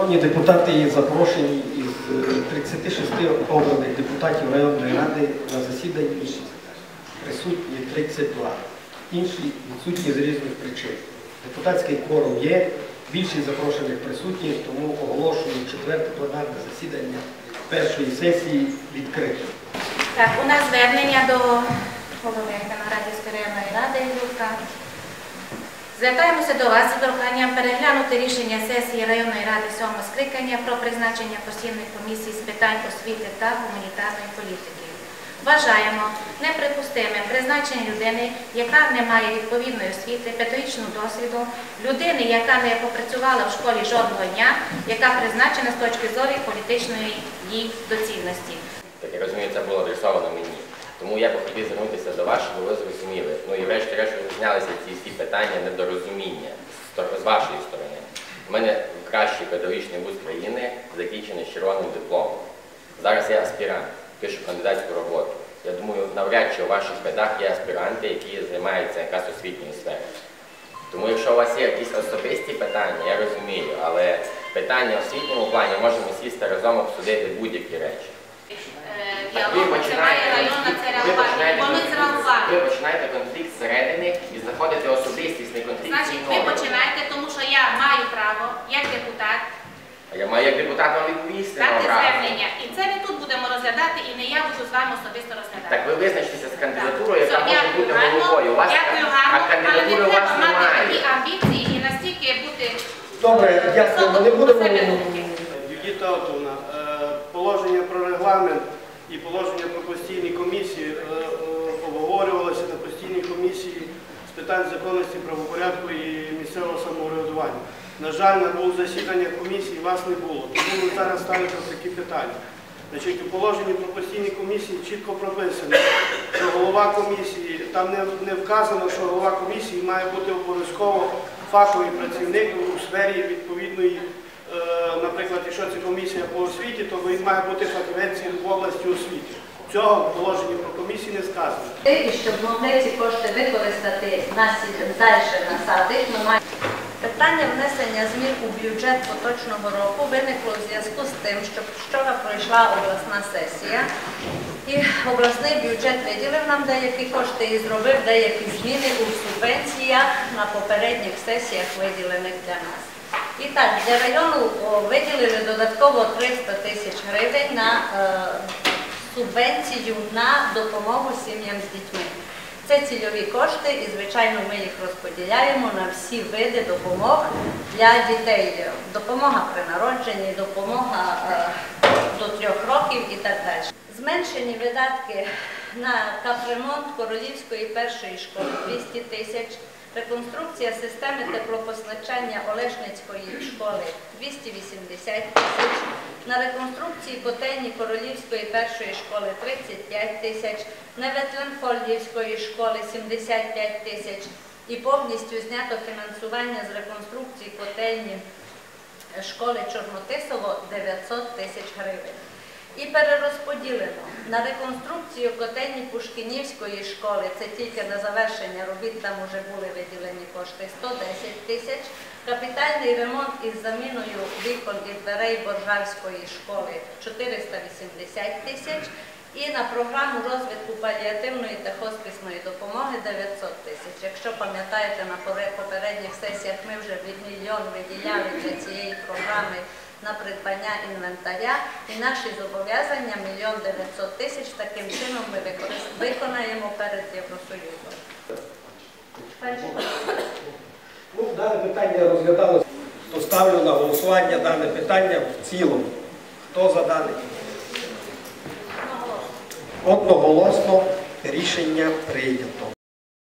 Шановні депутати, запрошені із 36 обраних депутатів районної ради на засіданні присутні 32. Інші відсутні з різних причин. Депутатський кворум є, більшість запрошених присутні, тому оголошую четверте пленарне засідання першої сесії відкритим. Так, у нас звернення до голови Канарадівської районної ради Юрка. Звертаємося до вас з проханням переглянути рішення сесії районної ради 7-го скликання про призначення постійної комісії з питань освіти та гуманітарної політики. Вважаємо неприпустимим призначення людини, яка не має відповідної освіти, педагогічного досвіду, людини, яка не попрацювала в школі жодного дня, яка призначена з точки зору політичної її доцільності. Так я розумію, це було адресовано мені. Тому я б хотів звернутися до вас, щоб ви зрозуміли. Ну і врешті-решт знялися ці всі питання недорозуміння з вашої сторони. У мене кращий педагогічний вуз країни, закінчений з червоним дипломом. Зараз я аспірант, пишу кандидатську роботу. Я думаю, навряд чи у ваших педах є аспіранти, які займаються якраз освітньою сферою. Тому якщо у вас є якісь особисті питання, я розумію, але питання в освітньому плані можемо сісти разом обсудити будь-які речі. Ви починаєте конфлікт зсередини і знаходите особистісний конфлікт. Значить, ви починаєте, тому що я маю право, як депутат, А я маю як депутат вам відповісти. дати звернення. І це ми тут будемо розглядати, і не я буду з вами особисто розглядати. Так ви визначтеся з кандидатурою, яка може бути головою. Дякую гарно, а кандидатури у вас мати немає. такі амбіції і настільки бути... Добре, дякую. Ми не будемо... Юдіта Отовна, положення про регламент і положення про постійні комісії обговорювалося на постійній комісії з питань законності, правопорядку і місцевого самоврядування. На жаль, на засідання комісії вас не було, тому ми зараз ставимо такі питання. Значить, у положенні про постійні комісії чітко прописано, що голова комісії, там не вказано, що голова комісії має бути обов'язково фаховий працівник у сфері відповідної, наприклад, якщо це комісія по освіті, то він має бути фахівець в області освіти. Цього в положенні про комісії не сказано. І щоб могли ці кошти використати далі на садик, ми маємо... Питання внесення змін у бюджет поточного року виникло у зв'язку з тим, що вчора пройшла обласна сесія, і обласний бюджет виділив нам деякі кошти і зробив деякі зміни у субвенціях на попередніх сесіях, виділених для нас. І так, для району виділили додатково 300 тисяч гривень на субвенцію на допомогу сім'ям з дітьми. Це цільові кошти і, звичайно, ми їх розподіляємо на всі види допомог для дітей. Допомога при народженні, допомога до 3 років і так далі. Зменшені видатки на капремонт Королівської першої школи 200 тисяч, реконструкція системи теплопостачання Олешницької школи 280 тисяч, на реконструкції котельні Королівської першої школи 35 тисяч, на Ветленфольдівської школи 75 тисяч і повністю знято фінансування з реконструкції котельні школи Чорнотисово 900 тисяч гривень. І перерозподілено на реконструкцію котельні Пушкінівської школи, це тільки на завершення робіт, там вже були виділені кошти, 110 тисяч, капітальний ремонт із заміною вікон і дверей Боржавської школи 480 тисяч і на програму розвитку паліативної та хосписної допомоги 900 тисяч. Якщо пам'ятаєте, на попередніх сесіях ми вже мільйон виділяли для цієї програми на придбання інвентаря, і наші зобов'язання 1 900 000 таким чином ми виконаємо перед Євросоюзом. Дане питання розглядалося, то ставлю на голосування дане питання в цілому. Хто за дане? Одноголосно рішення прийнято.